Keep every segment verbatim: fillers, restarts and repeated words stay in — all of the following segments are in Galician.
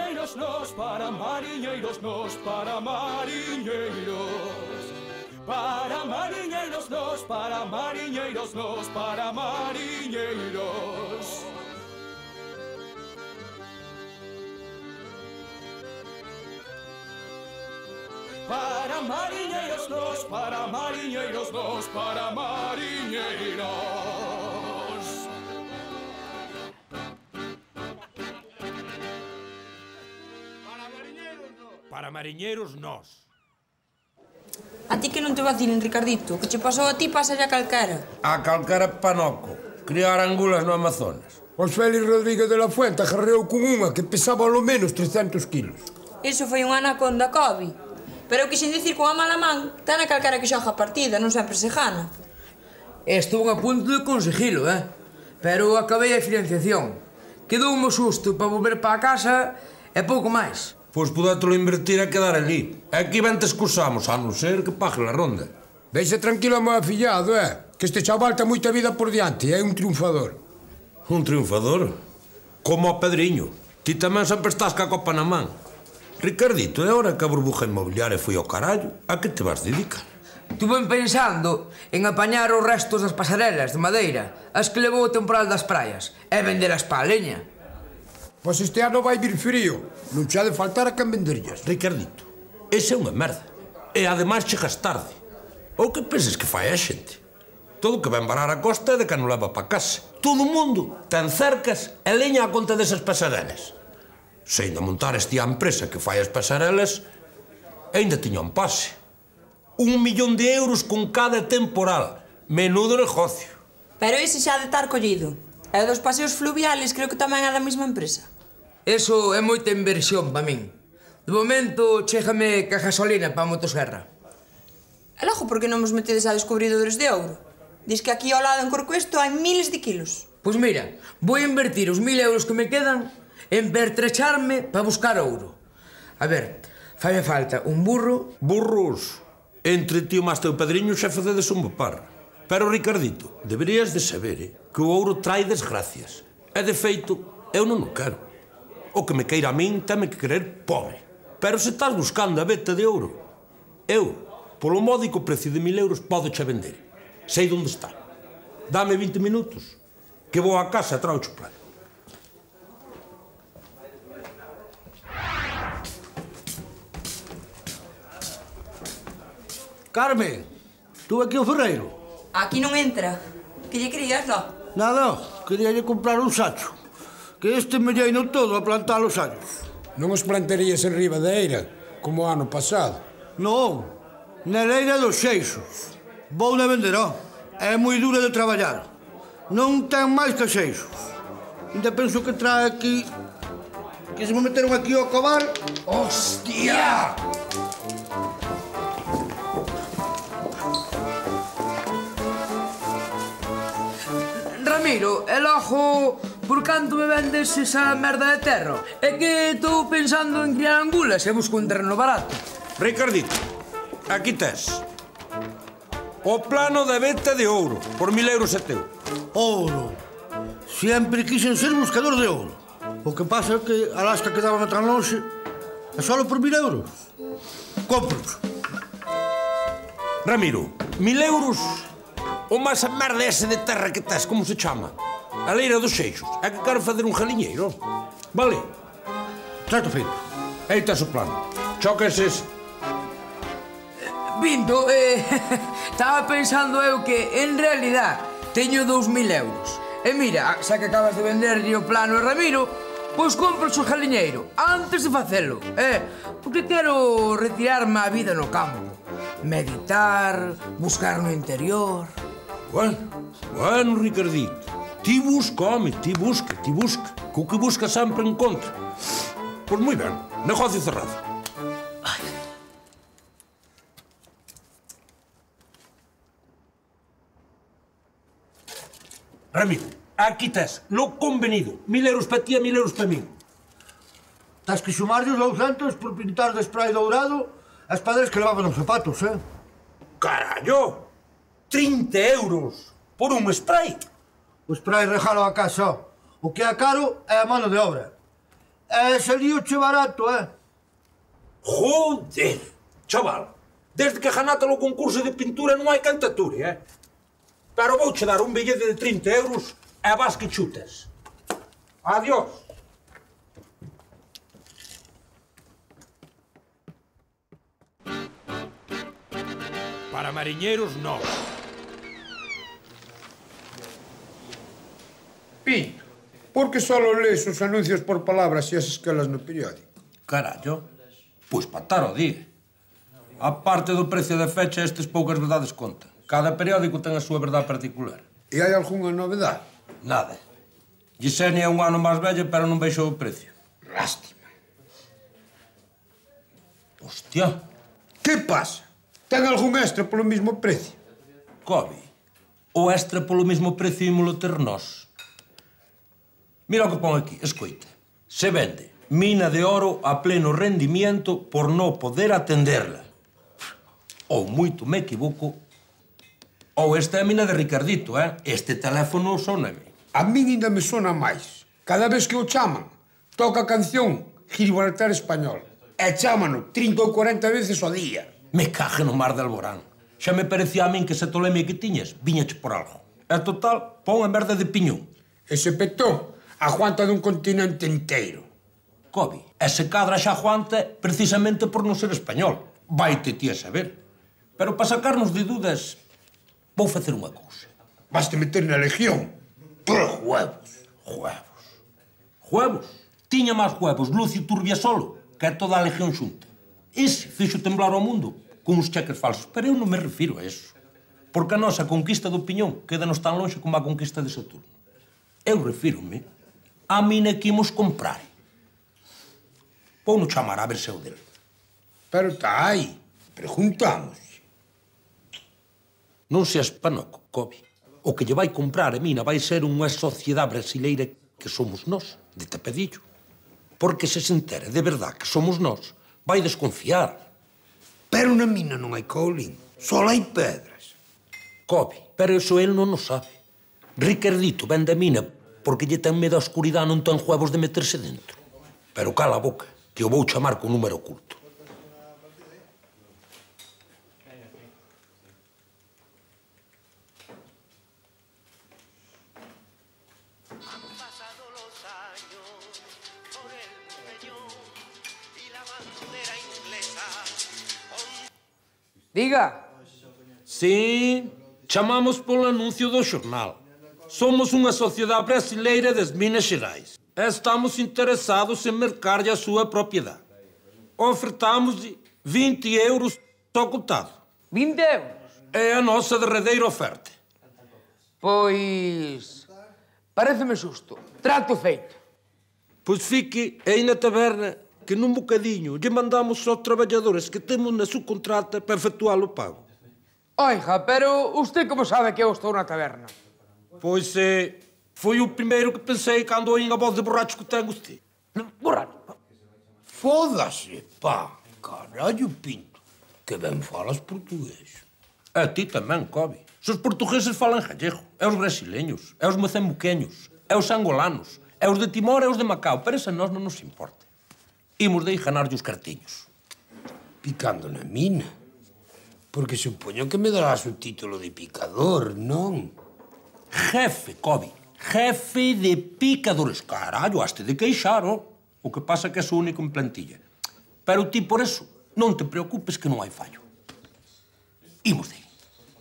mariñeiros nos, para mariñeiros nos, para mariñeiros. Para mariñeiros nos, para mariñeiros nos, para mariñeiros. Para mariñeiros nos, para mariñeiros nos, para mariñeiros. Para mariñeiros nós. A ti que non te vacilen, Ricardito. O que che pasou a ti pasa a calquera. A calquera panoco. Criar angulas no Amazonas. Os Félix Rodríguez de la Fuente agarreou con unha que pesaba ao menos trescentos kilos. Iso foi unha anaconda Kobe. Pero eu quixen dicir que unha mala man ten a calquera que xoga a partida, non sempre se gana. Estou a punto de conseguilo, eh? Pero acabei a financiación. Quedou un susto para volver para a casa e pouco máis. Pois podételo invertir a quedar ali. Aquí ben te excusamos, a non ser que pague a ronda. Deixa tranquilo, meu afillado, eh? Que este chaval ten moita vida por diante e é un triunfador. Un triunfador? Como o Pedriño. Ti tamén sempre estás ca copa na man. Ricardito, é hora que a burbuja inmobiliaria foi ao carallo. A que te vas dedicar? Estuve pensando en apañar os restos das pasarelas de madeira, as que levou o temporal das praias, e vendelas pa a leña. Pois este ano vai vir frío. Non che ha de faltar a quen venderllas. Ricardito, esa é unha merda. E ademais chegas tarde. Ou que penses que fai a xente? Todo o que ven varar a costa é de que non leva pa casa. Todo o mundo ten cercas e leña a conta desas pasarelas. Se ainda montar este a empresa que fai as pasarelas, ainda tiña un pase. Un millón de euros con cada temporal. Menudo negocio. Pero ese xa de estar collido. E dos paseos fluviales creo que tamén é da mesma empresa. Eso é moita inversión pa min. De momento, chégame que a gasolina pa a motosserra. E logo, por que non nos metedes a descubridores de ouro? Dis que aquí ao lado en Corcoesto hai miles de kilos. Pois mira, vou invertir os mil euros que me quedan en pertrecharme para buscar ouro. A ver, faime falta un burro... Burros? Entre ti o máis teu Pedriño xa facedes un bopar. Pero, Ricardito, deberías de saber eh, que o ouro trai desgracias. E, de feito, eu non o quero. O que me queira a min teme que querer pobre. Pero se estás buscando a veta de ouro, eu, polo módico precio de mil euros, podo che vender. Sei onde está. Dame vinte minutos, que vou a casa e trao o plano. Carmen, tú aquí ao ferreiro? Aquí non entra. Que lle querías, lo? Nada, quería lle comprar un sacho. Que este me lleino todo a plantar os allos. Non os plantarías en Ribadeira, como o ano pasado? Non, na leira dos Xeixos. Vou na venderó. É moi dura de traballar. Non ten máis que xeixos. Ainda penso que trae aquí... que se me meteron aquí ao cobar. Hostia! Ramiro, e logo, por canto me vendes esa merda de terra? É que estou pensando en criar angulas e busco un terreno barato. Ricardito, aquí tes. O plano de veta de ouro, por mil euros é teu. Ouro. Sempre quixen ser buscador de ouro. O que pasa é que Alaska quedaba tan longe e só por mil euros. Compros. Ramiro, mil euros... O máis a merda ese de terra que tes, como se chama? A leira dos Xeixos. É que quero fazer un jaliñeiro. Vale? Trato feito. Aí tes o plano. Choca ese. Pinto, eh, estaba pensando eu que, en realidad, teño dous mil euros. E mira, xa que acabas de venderlle o plano a Ramiro, pois compro o jaliñeiro, antes de facelo, eh? Porque quero retirarme a vida no campo. Meditar, buscar no interior... Bueno, bueno, Ricardito. Ti busca, home, ti busca, ti busca. Co que busca sempre encontra. Pois moi ben, negocio cerrado. Ai. Ramiro, aquí tes, lo convenido. Mil euros para ti e mil euros para mí. Tás que sumarlle os douscentos por pintar de spray dourado as pedras que levaban os zapatos, eh? Carallo! trinta euros por un spray. O spray regalo a casa. O que é caro é a mano de obra. E salíoche barato, eh? Joder, chaval, desde que ganate o concurso de pintura non hai cantatura, eh? Pero vouche dar un billete de trinta euros e vas que chutas. Adiós. Para mariñeiros, non. Pinto, por que só lees os anuncios por palabras e as escalas no periódico? Carallo, pois patar o día. A parte do precio de fecha, estes poucas verdades contan. Cada periódico ten a súa verdade particular. E hai algunha novedade? Nada. Yesenia é un ano máis bella, pero non baixou o precio. Lástima. Hostia. Que pasa? Ten algún extra polo mismo precio? Cobi, o extra polo mismo precio ímolo ter nós. Mira o que pon aquí, escoita. Se vende mina de oro a pleno rendimiento por non poder atenderla. Ou moito me equivoco, ou esta é a mina de Ricardito, eh? Este teléfono soname. A min ainda me sona máis. Cada vez que o chaman, toca a canción Gibraltar Español. E chámano trinta ou cuarenta veces ao día. Me cague no mar de Alborán. Xa me parecía a min que esa tolemia que tiñas viñache por algo. E total, pon a merda de piñón. Ese petón aguanta dun continente inteiro. Cobi, ese cadra xa aguanta precisamente por non ser español. Vaite ti a saber. Pero para sacarnos de dudas, vou facer unha cousa. Vaste meter na legión. Por huevos. Huevos. Huevos? Tiña máis huevos Lucio Turbiasolo que toda a legión xunta. Ese fixo temblar o mundo con uns cheques falsos. Pero eu non me refiro a eso. Porque a nosa conquista do Piñón quédanos tan longe como a conquista de Saturno. Eu refírome a mina que imos comprar. Vou-no chamar a ver se é o dele. Pero tá aí. Preguntamos. Non seas panoco, Cobi. O que lle vai comprar a mina vai ser unha sociedade brasileira que somos nós, de tapadillo. Porque se se entere de verdad que somos nós, vai desconfiar. Pero na mina non hai colín. Só hai pedras. Cobi, pero eso el non o sabe. Ricardito ven da mina porque lle ten medo a oscuridade, non ten huevos de meterse dentro. Pero cala a boca, que o vou chamar con número oculto. Diga. Sí, chamamos polo anuncio do xornal. Somos unha sociedade brasileira das Minas Xerais. Estamos interessados en mercarlle a súa propiedade. Ofertamos vinte euros ao contado. vinte euros? É a nosa derradeira oferta. Pois... paréceme xusto. Trato feito. Pois fique aí na taberna que nun bocadiño lle mandamos aos traballadores que temos na subcontrata para efectuar o pago. Oiga, pero usted como sabe que eu estou na taberna? Pois é... foi o primeiro que pensei cando oín a voz de borracho que ten usted. Borracho? Fódase, pá. Carallo, Pinto. Que ben falas portugués. A ti tamén, Cobi. Se os portugueses falan gallego, é os brasileños, é os moçambiqueños, é os angolanos, é os de Timor, é os de Macao, pero esa nós non nos importa. Imos de aí ganarlle os cartiños. Picando na mina. Porque supoño que me darás o título de picador, non? Jefe, Cobi. Jefe de picadores. Carallo, haste de queixar, ó. O que pasa é que és o único en plantilla. Pero ti, por eso, non te preocupes que non hai fallo. Imos de aí.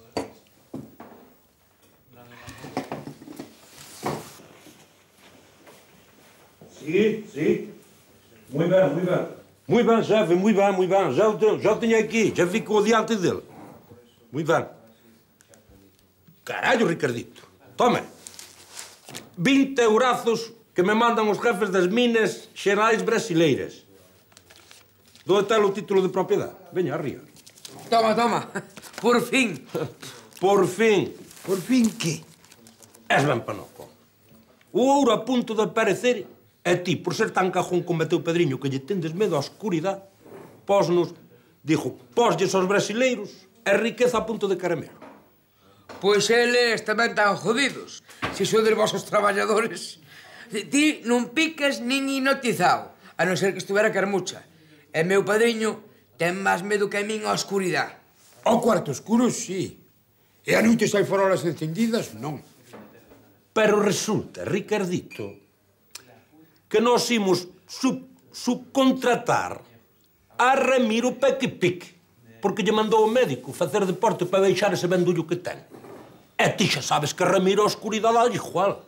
Sí, sí. Muy ben, muy ben. Muy ben, jefe, muy ben, muy ben. Já o tenho, já o tenho aqui. Já fico diante dele. Muy ben. Carallo, Ricardito. Toma. vinte eurazos que me mandan os jefes das Minas Xerais brasileiras. Donde está o título de propiedade? Veña, arriba. Toma, toma. Por fin. Por fin. Por fin que? És ben panoco. O ouro a punto de aparecer e ti, por ser tan cajón como teu padriño que lle tendes medo á oscuridade, posnos, digo, poslles aos brasileiros e riqueza a punto de caramelo. Pois eles tamén tan jodidos. Se sodes vosos traballadores, ti non picas nin hipnotizado. a non ser que estuvera carmucha. E meu padriño ten máis medo que a min a oscuridade. Ao cuarto oscuro, sí. E a noite se hai farolas encendidas, non. Pero resulta, Ricardito, que nós imos sub subcontratar a Ramiro Peque Pique, porque lle mandou o médico facer deporte para deixar ese vendullo que ten. E ti xa sabes que Ramiro a oscuridade dá igual.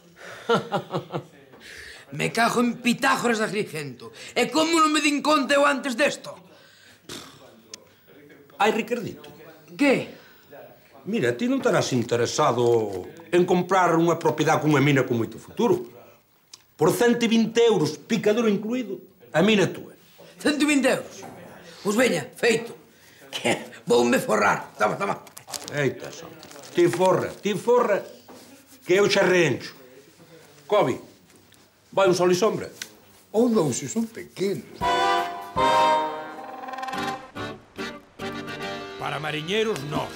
Me cago en Pitágoras de Agrigento. E como non me din conta eu antes desto? Ai, Ricardito. Que? Mira, ti non terás interesado en comprar unha propiedade con unha mina con moito futuro. Por cento e vinte euros, picador incluído, a mina é túa. cento e vinte euros? Pois veña, feito. Que voume forrar. Toma, toma. Eita, son. Ti forra, ti forra, que eu xa reencho. Cobi, vai un sol e sombra. Ou dous se son pequenos. Para mariñeiros, nós.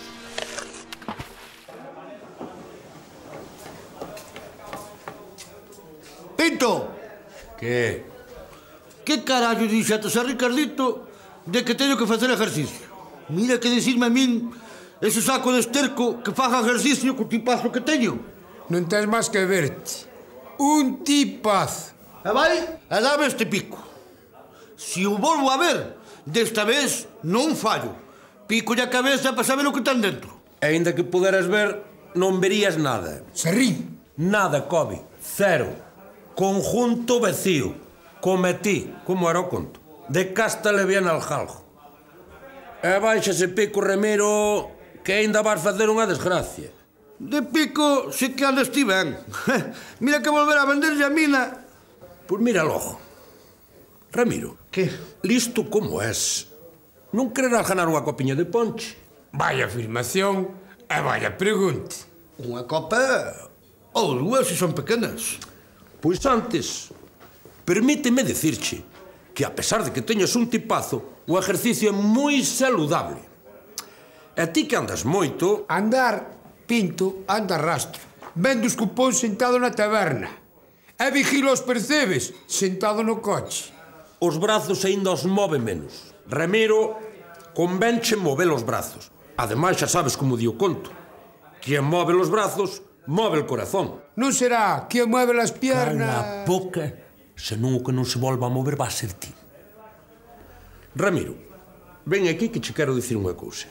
Pinto! Que? Que carallo dixates a Ricardito de que teño que facer ejercicio? Mira que dicirme a min ese saco de esterco que faga ejercicio co tipazo que teño. Non tens máis que verte. Un tipazo. E vai, e dame este pico. Si o volvo a ver, desta vez non fallo. Pico a cabeza para saber o que ten dentro. E ainda que puderas ver, non verías nada. Serrín. Nada, Cobi. Cero. Conjunto vacío. Cometí, como era o conto. De casta le viene al jaljo. E baixa ese pico, Ramiro, que ainda vas facer unha desgracia. De pico, si que andas ti ben. Mira que volver a venderlle a mina. Pois mira logo. Ramiro. Que? Listo como es. Non quererás ganar unha copiña de ponche? Vaya afirmación e vaya pregunta. Unha copa ou dúas se son pequenas. Pois antes, permíteme dicirche que a pesar de que teñas un tipazo, o exercicio é moi saludable. E ti que andas moito... Andar, Pinto, anda rastro. Vendo os cupóns sentado na taberna. E vigila os percebes, sentado no coche. Os brazos aínda os move menos. Ramiro, convenche mover os brazos. Ademais, xa sabes como di o conto. Quien move os brazos, move o corazón. Non será que mueve as Cala piernas... a boca, senón o que non se volva a mover va a ser ti. Ramiro, ven aquí que che quero dicir unha cousa.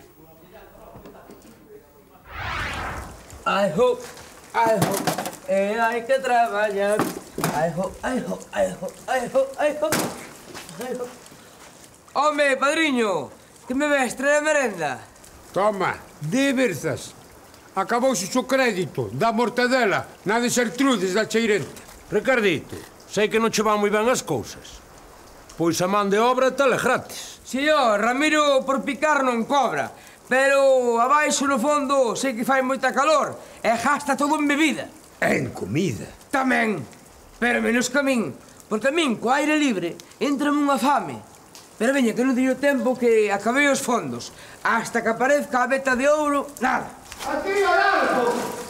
Ai, ho, ai, ho, e hai que traballar. Ai, ho, ai, ho, ai, ho, ai, ho, ai, ho, ai, ho. Home, padriño, que me ves, trae a merenda? Toma, de verzas. Acabouse o crédito da mortadela na de Xertrudes da Cheirente. Ricardito, sei que non che van moi ben as cousas. Pois a man de obra tale gratis. Señor, Ramiro por picar non cobra, pero abaixo no fondo sei que fai moita calor e gasta todo en bebida. En comida. Tamén, pero menos que a min, porque a min, co aire libre, entra unha fame. Pero veña, que non teño tempo que acabei os fondos. Hasta que aparezca a veta de ouro, nada. Aquí ao largo!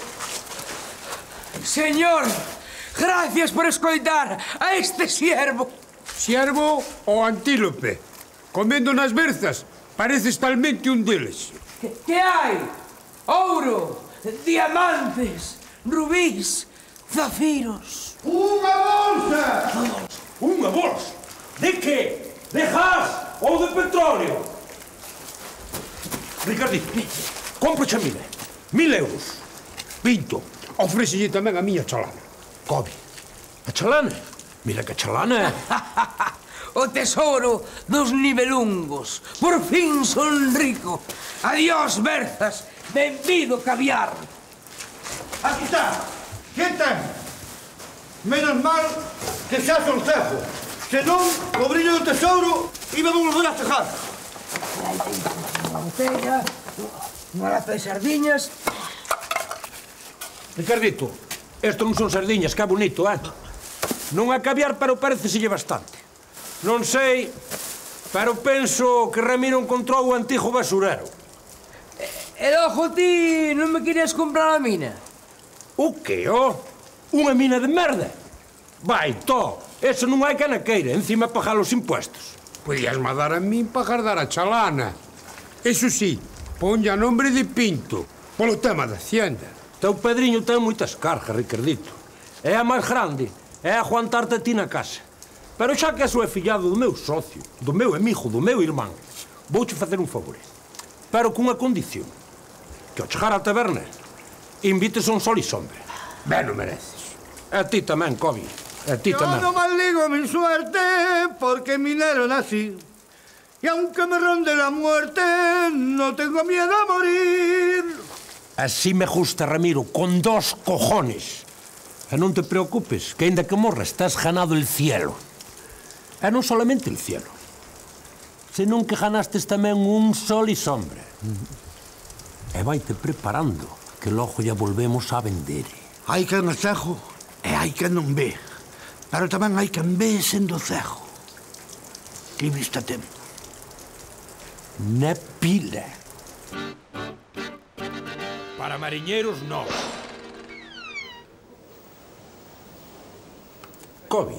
Señor, gracias por escoitar a este siervo. Siervo ou antílope. Comendo nas berzas, pareces talmente un deles. Que, que hai? Ouro, diamantes, rubís, zafiros. Unha bolsa! Unha bolsa? De que? De gas ou de petróleo? Ricardito, compro xa mil. Mil euros. Pinto, ofrécelle tamén a miña chalana. Cobi, a chalana? Mira que chalana. O tesouro dos nivelungos. Por fin son rico. Adiós, berzas. Benvido, caviar. Aquí está. Que ten? Menos mal que xa son cejo. Senón, o brillo do tesouro iba a volver a cejar. Unha botella, unha lata de sardiñas. Ricardito, isto non son sardiñas, que bonito, eh? Non é caviar, pero pareceselle bastante. Non sei, pero penso que Ramiro encontrou o antigo basurero. E logo ti non me querías comprar a mina? O que, ó? Unha mina de merda? Vai, tó, Ese non hai que na queira, encima pagar os impuestos. Podías mandar a min para guardar a chalana. Eso sí, ponlle a nombre de Pinto, polo tema da hacienda. Teu padriño ten moitas cargas, Ricardito. É a máis grande, é aguantarte a ti na casa. Pero xa que eso é fillado do meu socio, do meu amigo, do meu irmán, vouche facer un favor. Pero cunha condición. Que ao chegar á taberna, invites a un sol e sombra. Ben o mereces. A ti tamén, Cobi. A ti Yo tamén. no maldigo mi suerte porque minero nací. Y aunque me ronde la muerte, no tengo miedo a morir. Así me gusta, Ramiro, con dos cojones. E non te preocupes, que ainda que morra estás ganado el cielo. E non solamente el cielo, senón que ganastes tamén un sol e sombra. E vaite preparando, que logo ya volvemos a vender. Hai quen é cego e hai quen non ve. Pero tamén hai quen ve sendo cego. Que vista ten? Na pila. Para mariñeiros non. Cobi,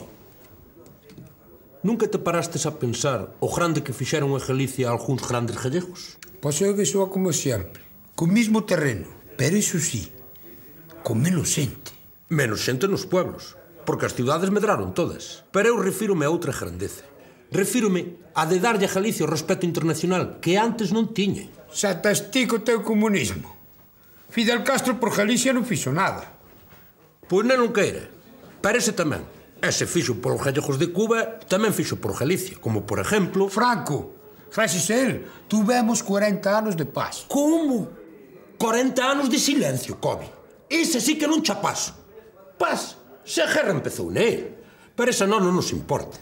nunca te parastes a pensar o grande que fixeron en Galicia algúns grandes gallegos? Pois eu vexo como sempre, co mismo terreno, pero iso sí, con menos xente. Menos xente nos pueblos, porque as ciudades medraron todas. Pero eu refírome a outra grandeza. Refírome a de darlle a Galicia o respeto internacional que antes non tiña. Xa estás ti co teu comunismo. Fidel Castro por Galicia non fixo nada. Pois non queira. Pero ese tamén. Ese fixo polos gallegos de Cuba, tamén fixo por Galicia. Como, por exemplo... Franco, gracias a él, tuvemos cuarenta anos de paz. Como? cuarenta anos de silencio, Cobi. Ese sí que non cha paso. Paz, se a guerra empezou nel. Pero esa non, non nos importa.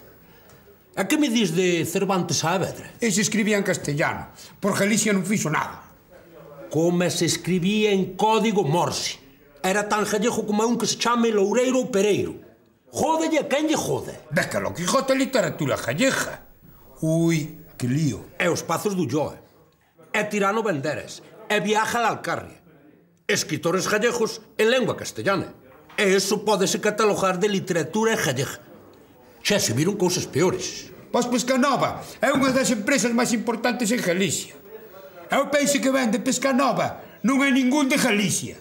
A que me dis de Cervantes Saavedra? Ese escribía en castellano. Por Galicia non fixo nada. Como se escribía en código Morse. Era tan gallego como un que se chame Loureiro ou Pereiro. Jódelle a quen lle jode. Ves que lo Quijote é literatura gallega. Ui, que lío. E os Pazos do Ulloa. E Tirano Banderas. E Viaja a la Alcarria. Escritores gallegos en lengua castellana. E eso pódese catalogar de literatura gallega. Xa se viron cousas peores. Pois Pescanova é unha das empresas máis importantes en Galicia. É o peixe que vende Pescanova, non é ningún de Galicia.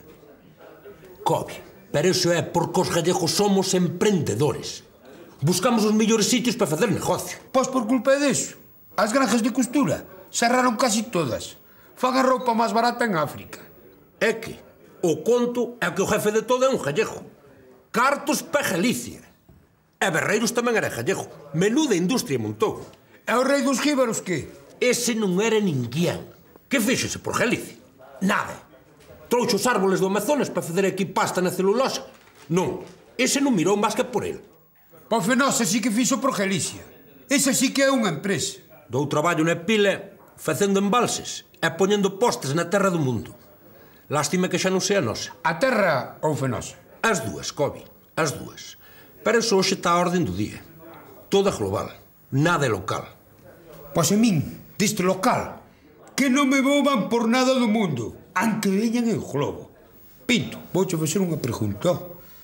Cobi, pero iso é porque os gallegos somos emprendedores. Buscamos os mellores sitios para facer negocio. Pois por culpa disso. As granjas de costura cerraron casi todas. Fan a roupa máis barata en África. É que o conto é que o jefe de todo é un gallego. Cartos pa Galicia. E Berreiros tamén era gallego. Menuda industria montou. E o rei dos jíbaros que? Ese non era ninguén. Que fíxese por Galicia? Nada. Trouxe os árboles do Amazonas para fazer aquí pasta na celulosa? Non. Ese non mirou máis que por el. Pois Fenosa sí que fixo por Galicia. Esa sí que é unha empresa. Dou traballo na pila facendo embalses e poñendo postes na terra do mundo. Lástima que xa non sea nosa. A terra ou Fenosa? As dúas, Cobi. As dúas. Pero iso hoxe está a orden do día. Toda global. Nada é local. Pois a min, deste local, que non me movan por nada do mundo, aunque veñan en globo. Pinto, vouche facer unha pregunta.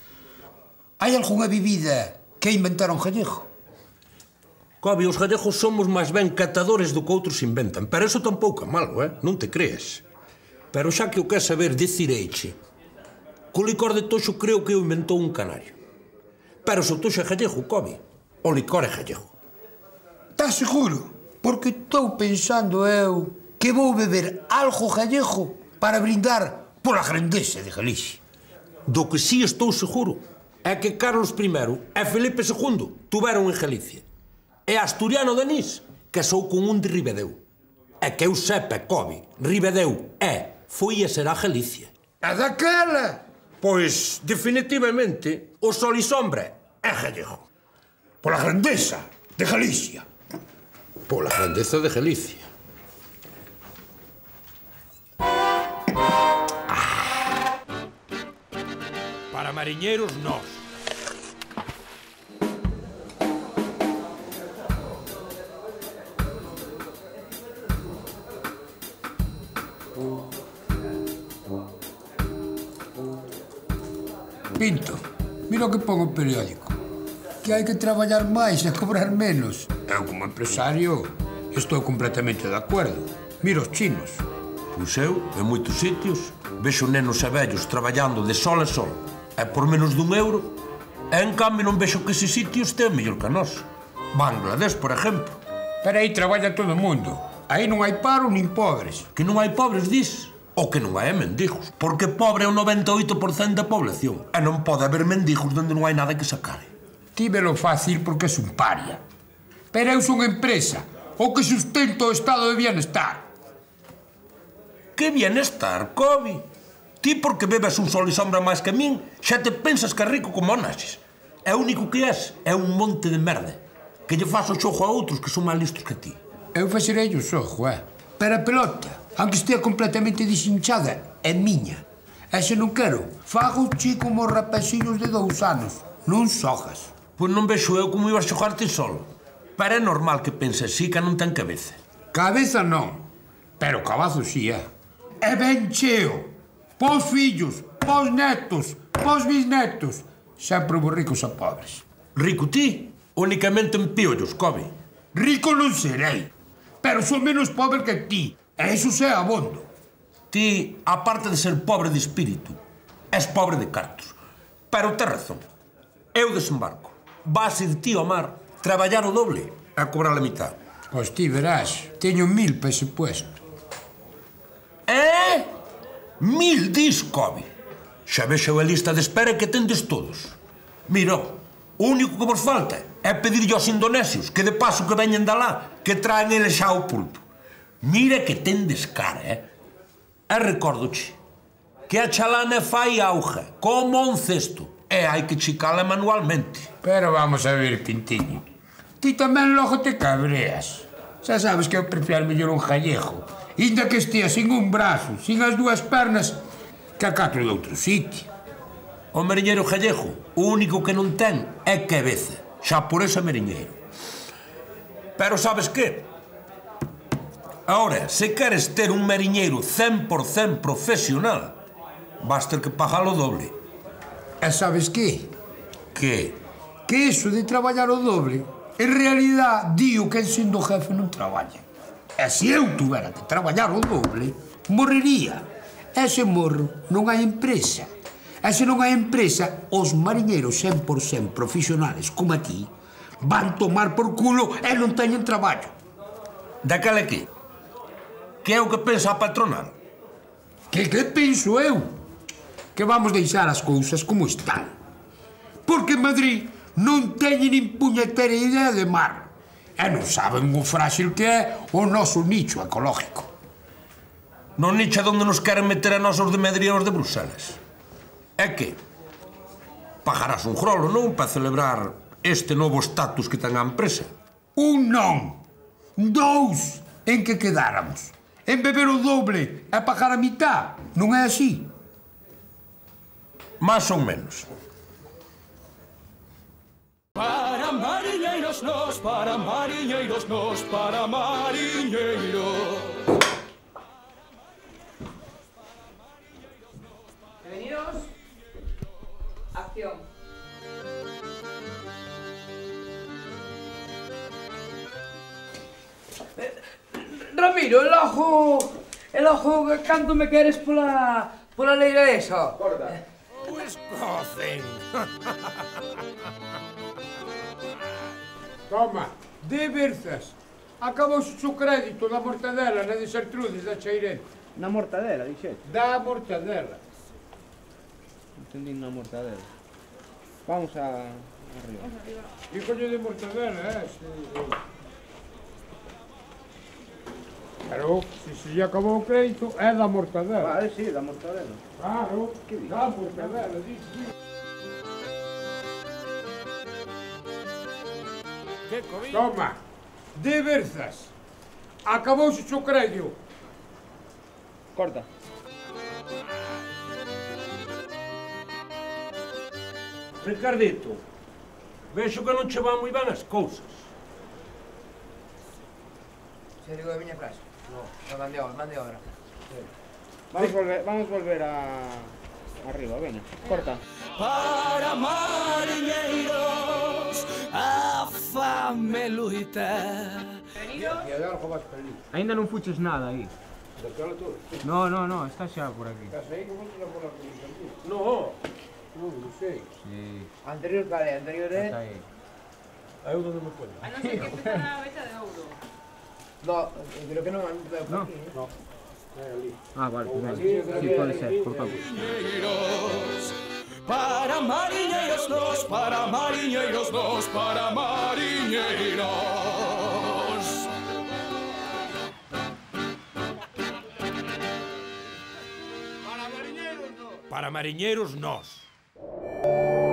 Hai algunha bebida que inventaron gallego? Cobi, os gallegos somos máis ben catadores do que outros inventan. Pero iso tampouco é malo, eh? Non te crees. Pero xa que o quer saber, decireiche. Co licor de toxo creo que o inventou un canario. Pero se o toxo é gallego, Cobi, o licor é gallego. Estás seguro? Porque estou pensando eu que vou beber algo gallego para brindar pola grandeza de Galicia. Do que sí estou seguro é que Carlos primeiro e Felipe segundo tuveron en Galicia. E Asturiano Denis casou con un de Ribadeo. E que eu sepa, Cobi, Ribadeo é, foi e será Galicia. A daquela? Pois, definitivamente, o sol e sombra é gallego. Pola grandeza de Galicia. Pola grandeza de Galicia. Ah. Para mariñeiros, nós. Pinto, mira o que pon o periódico. que hai que traballar máis e cobrar menos. Eu, como empresario, estou completamente de acordo. Mira os chinos. Pois eu, en moitos sitios, vexo nenos e vellos traballando de sol a sol, e por menos dun euro, e en cambio non vexo que eses sitios tean mellor que a nós. Bangladesh, por exemplo. Pero aí traballa todo o mundo. Aí non hai paro nin pobres. Que non hai pobres, dis? O que non hai é mendigos. Porque pobre é o noventa e oito por cento da población. E non pode haber mendigos onde non hai nada que sacar. Tívelo fácil porque es un paria. Pero eu son empresa, o que sustento o estado de bienestar. Que bienestar, Cobi? Ti porque bebes un sol e sombra máis que a min, xa te pensas que é rico como naxes. É o único que és, é un monte de merda. Que lle faz o xogo a outros que son máis listos que ti. Eu facerei o xogo, eh? Pero a pelota, aunque estea completamente desinchada, é miña. E se non quero, fago chi como os rapaciños de dous anos. Non xogas. Pois non vexo eu como ibas xogarte solo. Pero é normal que pense así, que non ten cabeza. Cabeza non, pero cabazo sí, eh? É ben cheo. Pos fillos, pos netos, pos bisnetos. Sempre vos ricos a pobres. Rico ti? Únicamente en piollos, Cobi. Rico non serei, pero son menos pobre que ti. E iso se abondo. Ti, aparte de ser pobre de espírito, és pobre de cartos. Pero tes razón. Eu desembarco. Base de ti ao mar, traballar o doble e cobrar a mitad. Pois ti verás, teño mil para ese puesto. Eh? Mil dis, Cobi. Xa vexo a lista de espera que tendes todos. Mira, o único que vos falta é pedirlle aos indonesios que de paso que veñen da lá, que traen eles xa o pulpo. Mira que tendes cara, eh? E recórdoche que a chalana fai auga, como un cesto, e hai que chicala manualmente. Pero vamos a ver, Pintiño. Ti tamén logo te cabreas. Xa sabes que eu prefiero mellor un gallejo, inda que estea sin un brazo, sin as dúas pernas, que a catro de outro sitio. O mariñeiro gallego, o único que non ten é cabeza. Xa por eso é mariñeiro. Pero sabes que? Ahora, se queres ter un mariñeiro cen por cento profesional, vas ter que pagalo doble. E sabes que? Que? Que iso de traballar o doble, en realidad, digo que sendo jefe non traballa. E se eu tuvera que traballar o doble, morrería. E se morro, non hai empresa. E se non hai empresa, os mariñeiros cen por cento profesionales como a ti van tomar por culo e non teñen traballo. Daquela que? Que é o que pensa a patronal? Que que penso eu? Que vamos deixar as cousas como están. Porque en Madrid non teñen nin puñetera idea de mar. E non saben o frágil que é o noso nicho ecológico. Non nicho onde nos queren meter a nosos de Madrid e os de Bruselas. É que? Pagarás un grolo, non? Para celebrar este novo estatus que ten a empresa. Un non. Dous en que quedáramos. En beber o doble e pagar a mitad. Non é así? Más ou menos. Para mariñeiros nos, para mariñeiros nos, para mariñeiros. Bienvenidos. Acción. Eh, Ramiro, el ojo... El ojo, canto me queres pola... pola leira esa? Corta. O escocen. Toma, de verzas. Acabouse o crédito da mortadela na de Sertrudes da Cheirente. Na mortadela, dixete. Da mortadela. Entendí na mortadela. Vamos a... arriba. Que coño de mortadela, eh? Si, si. Pero, se se lle acabou o crédito, é da mortadela. Vale, sí, da mortadela. Claro, da mortadela, di, di. Que COVID? Toma, de verzas. Acabouse o crédito. Corta. Ricardito, vexo que non che van moi ben as cousas. Se digo de miña frase. No, no, mande ahora, mande ahora. Vamos volver, vamos volver a... arriba, venga. Corta. Para mariñeiros a fame luita. Ainda non fuches nada aí. No, no, no, está xa por aquí. No, non, non sei. Sí, Anterior cal é? Anterior é? está aí. Eu non me cuento. A non ser que empezara a veta de ouro. No, creo que non veo por No. aquí. No, é ali. Ah, vale, pues venga. Sí, pode ser, por favor. Mariñeiros, para mariñeiros nos, para mariñeiros nos, para mariñeiros. Para mariñeiros, nós.